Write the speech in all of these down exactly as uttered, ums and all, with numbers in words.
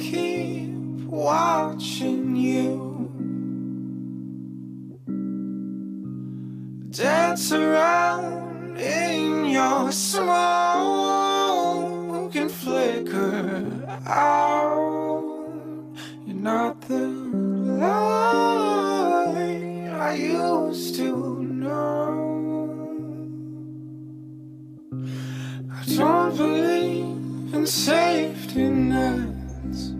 keep watching you dance around in your smoke and flicker out. You're not the light I used to know. I don't believe in safety nets.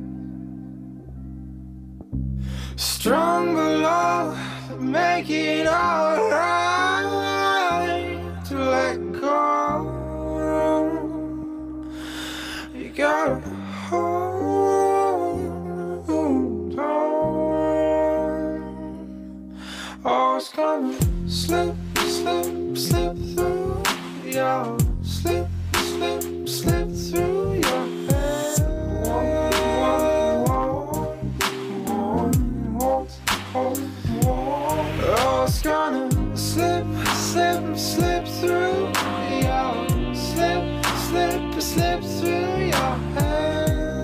Stronger love, make it alright to let go. You gotta hold on. Oh, it's gonna slip, slip, slip through your slip, slip, slip through your head. Oh, it's gonna slip, slip, slip through your slip, slip, slip through your head.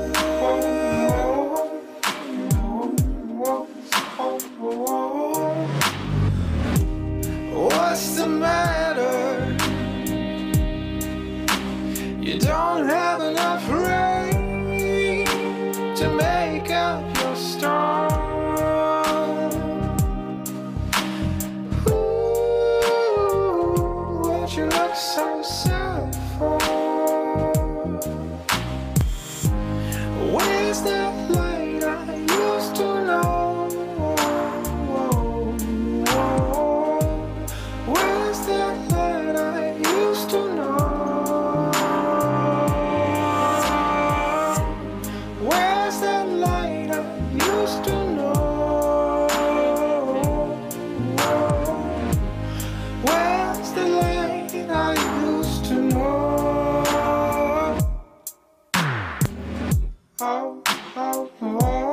What's the matter? You don't have enough rain to make up your storm. Ooh, what you look so sad for? Where's that light I used to know? Where's that light I used to know? Where's that light I used to know? Where's the light I used to know? Oh, oh, oh.